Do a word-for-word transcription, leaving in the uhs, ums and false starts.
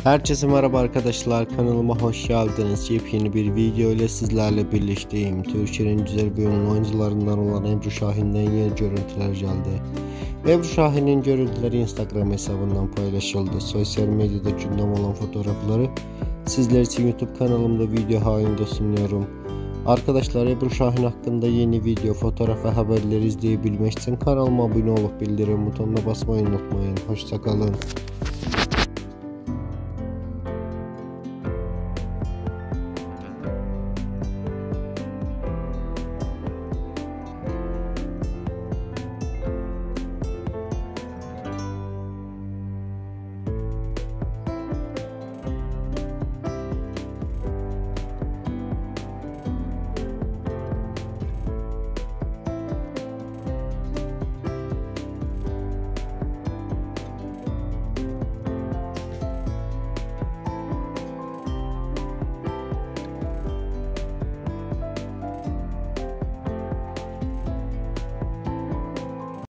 Herkese merhaba arkadaşlar, kanalıma hoş geldiniz. Yepyeni bir video ile sizlerle birlikteyim. Türkiye'nin güzel bir oyun oyuncularından olan Ebru Şahin'den yeni görüntüler geldi. Ebru Şahin'in görüntüleri Instagram hesabından paylaşıldı. Sosyal medyada gündem olan fotoğrafları sizler için YouTube kanalımda video halinde sunuyorum. Arkadaşlar, Ebru Şahin hakkında yeni video, fotoğraf ve haberleri izleyebilmek için kanalıma abone olup bildirim butonuna basmayı unutmayın. Hoşça kalın.